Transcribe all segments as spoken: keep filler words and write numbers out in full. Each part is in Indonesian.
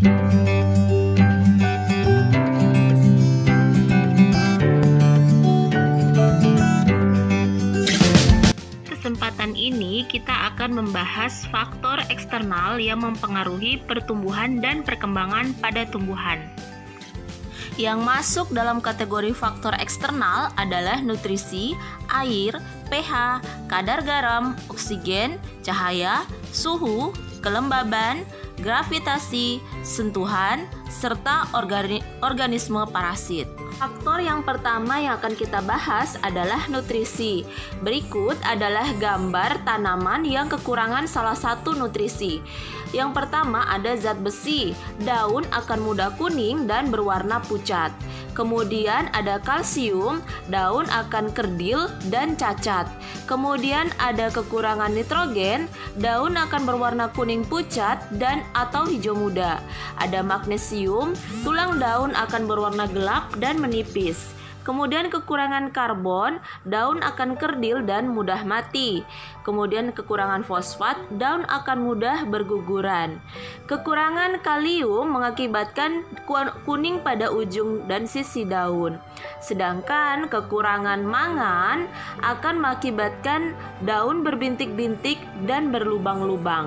Kesempatan ini kita akan membahas faktor eksternal yang mempengaruhi pertumbuhan dan perkembangan pada tumbuhan. Yang masuk dalam kategori faktor eksternal adalah nutrisi, air, pH, kadar garam, oksigen, cahaya, suhu, kelembaban, gravitasi, sentuhan, serta organi- organisme parasit. Faktor yang pertama yang akan kita bahas adalah nutrisi. Berikut adalah gambar tanaman yang kekurangan salah satu nutrisi. Yang pertama ada zat besi, daun akan mudah kuning dan berwarna pucat. Kemudian ada kalsium, daun akan kerdil dan cacat. Kemudian ada kekurangan nitrogen, daun akan berwarna kuning pucat dan atau hijau muda. Ada magnesium, tulang daun akan berwarna gelap dan menipis. Kemudian kekurangan karbon, daun akan kerdil dan mudah mati. Kemudian kekurangan fosfat, daun akan mudah berguguran. Kekurangan kalium mengakibatkan kuning pada ujung dan sisi daun. Sedangkan kekurangan mangan akan mengakibatkan daun berbintik-bintik dan berlubang-lubang.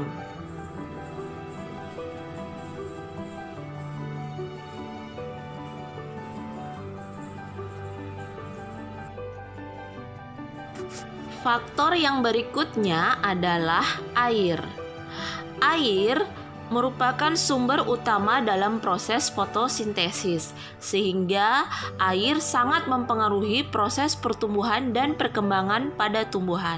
Faktor yang berikutnya adalah air. Air merupakan sumber utama dalam proses fotosintesis, sehingga air sangat mempengaruhi proses pertumbuhan dan perkembangan pada tumbuhan.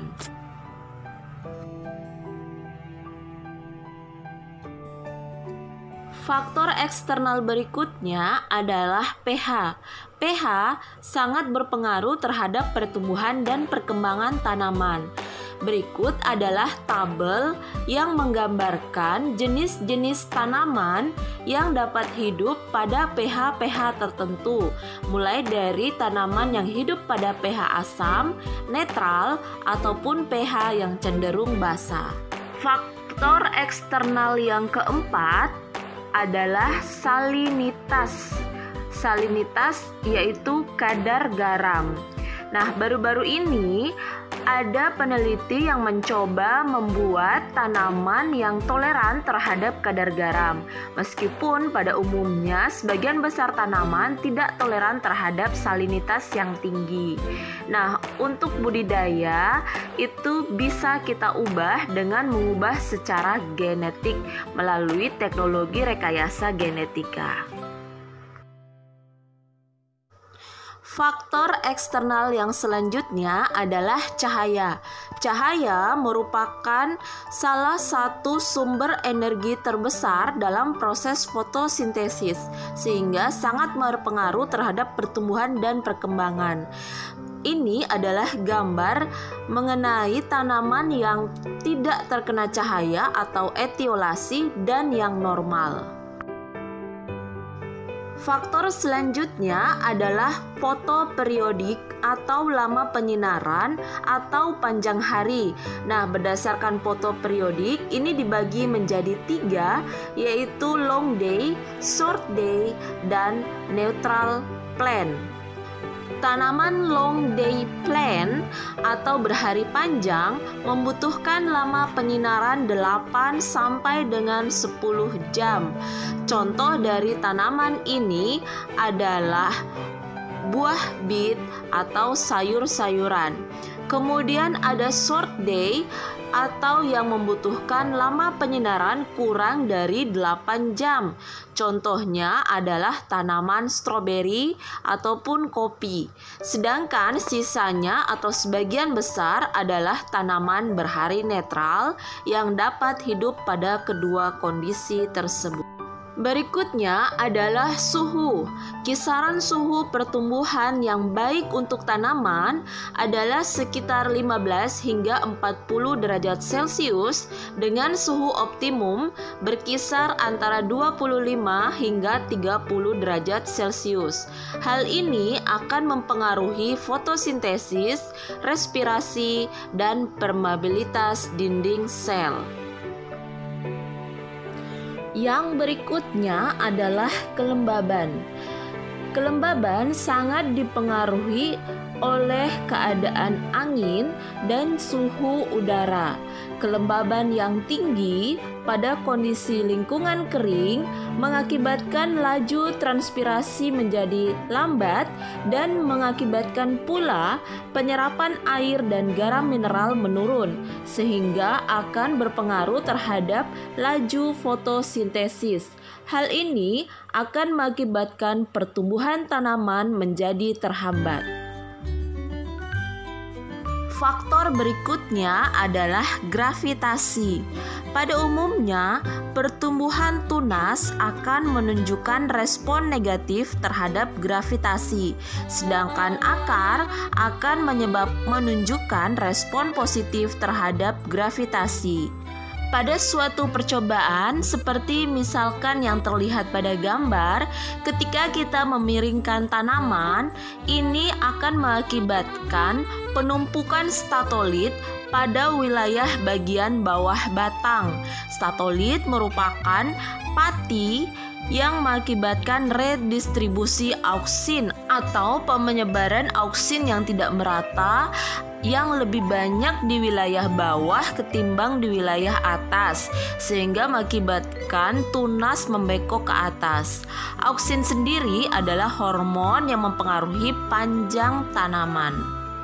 Faktor eksternal berikutnya adalah pH. pH sangat berpengaruh terhadap pertumbuhan dan perkembangan tanaman. Berikut adalah tabel yang menggambarkan jenis-jenis tanaman yang dapat hidup pada pH-pH tertentu, mulai dari tanaman yang hidup pada pH asam, netral, ataupun pH yang cenderung basa. Faktor eksternal yang keempat adalah salinitas. Salinitas yaitu kadar garam. Nah, baru-baru ini ada peneliti yang mencoba membuat tanaman yang toleran terhadap kadar garam. Meskipun pada umumnya sebagian besar tanaman tidak toleran terhadap salinitas yang tinggi. Nah, untuk budidaya itu bisa kita ubah dengan mengubah secara genetik melalui teknologi rekayasa genetika. Faktor eksternal yang selanjutnya adalah cahaya. Cahaya merupakan salah satu sumber energi terbesar dalam proses fotosintesis, sehingga sangat berpengaruh terhadap pertumbuhan dan perkembangan. Ini adalah gambar mengenai tanaman yang tidak terkena cahaya atau etiolasi dan yang normal. Faktor selanjutnya adalah fotoperiodik atau lama penyinaran atau panjang hari. Nah, berdasarkan fotoperiodik ini dibagi menjadi tiga, yaitu long day, short day, dan neutral plant. Tanaman long day plant atau berhari panjang membutuhkan lama penyinaran delapan sampai dengan sepuluh jam. Contoh dari tanaman ini adalah buah bit atau sayur-sayuran. Kemudian ada short day atau yang membutuhkan lama penyinaran kurang dari delapan jam. Contohnya adalah tanaman stroberi ataupun kopi. Sedangkan sisanya atau sebagian besar adalah tanaman berhari netral yang dapat hidup pada kedua kondisi tersebut. Berikutnya adalah suhu. Kisaran suhu pertumbuhan yang baik untuk tanaman adalah sekitar lima belas hingga empat puluh derajat Celcius dengan suhu optimum berkisar antara dua puluh lima hingga tiga puluh derajat Celcius. Hal ini akan mempengaruhi fotosintesis, respirasi, dan permeabilitas dinding sel. Yang berikutnya adalah kelembaban. Kelembaban sangat dipengaruhi oleh keadaan angin dan suhu udara. Kelembaban yang tinggi pada kondisi lingkungan kering mengakibatkan laju transpirasi menjadi lambat dan mengakibatkan pula penyerapan air dan garam mineral menurun, sehingga akan berpengaruh terhadap laju fotosintesis. Hal ini akan mengakibatkan pertumbuhan tanaman menjadi terhambat. Faktor berikutnya adalah gravitasi. Pada umumnya, pertumbuhan tunas akan menunjukkan respon negatif terhadap gravitasi, sedangkan akar akan menyebab menunjukkan respon positif terhadap gravitasi. Pada suatu percobaan, seperti misalkan yang terlihat pada gambar, ketika kita memiringkan tanaman, ini akan mengakibatkan penumpukan statolit pada wilayah bagian bawah batang. Statolit merupakan pati yang mengakibatkan redistribusi auksin atau penyebaran auksin yang tidak merata, yang lebih banyak di wilayah bawah ketimbang di wilayah atas, sehingga mengakibatkan tunas membekok ke atas. Auksin sendiri adalah hormon yang mempengaruhi panjang tanaman.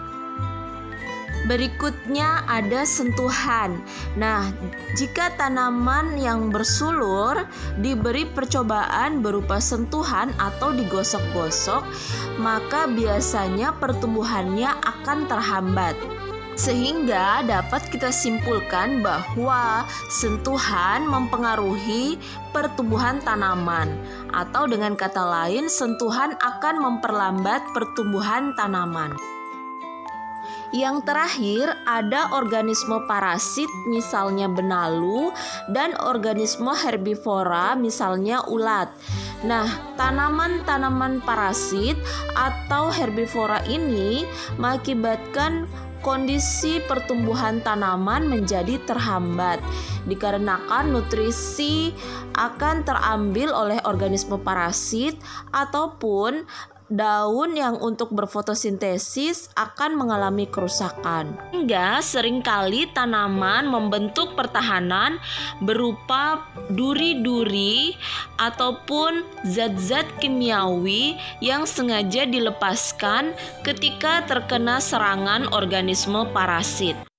Berikutnya ada sentuhan. Nah, jika tanaman yang bersulur diberi percobaan berupa sentuhan atau digosok-gosok, maka biasanya pertumbuhannya akan terhambat. Sehingga dapat kita simpulkan bahwa sentuhan mempengaruhi pertumbuhan tanaman, atau dengan kata lain, sentuhan akan memperlambat pertumbuhan tanaman. Yang terakhir ada organisme parasit, misalnya benalu, dan organisme herbivora, misalnya ulat. Nah, tanaman-tanaman parasit atau herbivora ini mengakibatkan kondisi pertumbuhan tanaman menjadi terhambat dikarenakan nutrisi akan terambil oleh organisme parasit, ataupun daun yang untuk berfotosintesis akan mengalami kerusakan. Hingga seringkali tanaman membentuk pertahanan berupa duri-duri ataupun zat-zat kimiawi yang sengaja dilepaskan ketika terkena serangan organisme parasit.